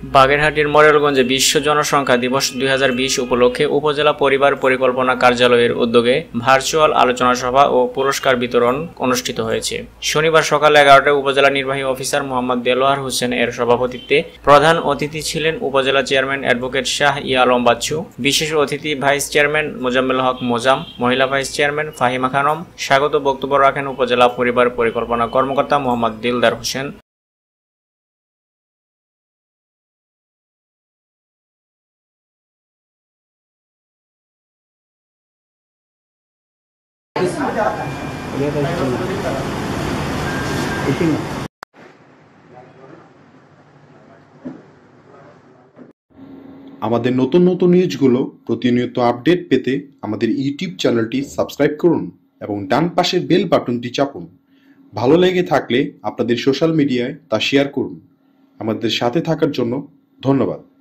বাগেরহাটের মডেলগঞ্জে বিশ্ব জনসংখ্যা দিবস 2020 উপলক্ষে উপজেলা পরিবার পরিকল্পনা কার্যালয়ের উদ্যোগে ভার্চুয়াল আলোচনা সভা ও পুরস্কার বিতরণ অনুষ্ঠিত হয়েছে। শনিবার সকাল 11টায় উপজেলা নির্বাহী অফিসার মোহাম্মদ দেলোয়ার হোসেন এর সভাপতিত্বে প্রধান অতিথি ছিলেন উপজেলা চেয়ারম্যান অ্যাডভোকেট শাহ ই আলম বাচ্চু, বিশেষ অতিথি ভাইস চেয়ারম্যান মোজাম্মেল হক মোজাম, মহিলা ভাইস চেয়ারম্যান ফাহিমা খানম। স্বাগত বক্তব্য রাখেন উপজেলা পরিবার পরিকল্পনা কর্মকর্তা মোহাম্মদ দিলদার হোসেন। আমাদের নতুন নতুন নিউজগুলো প্রতিনিয়ত আপডেট পেতে আমাদের ইউটিউব চ্যানেলটি সাবস্ক্রাইব করুন এবং ডান পাশের বেল বাটনটি চাপুন। ভালো লেগে থাকলে আপনাদের সোশ্যাল মিডিয়ায় তা শেয়ার করুন। আমাদের সাথে থাকার জন্য ধন্যবাদ।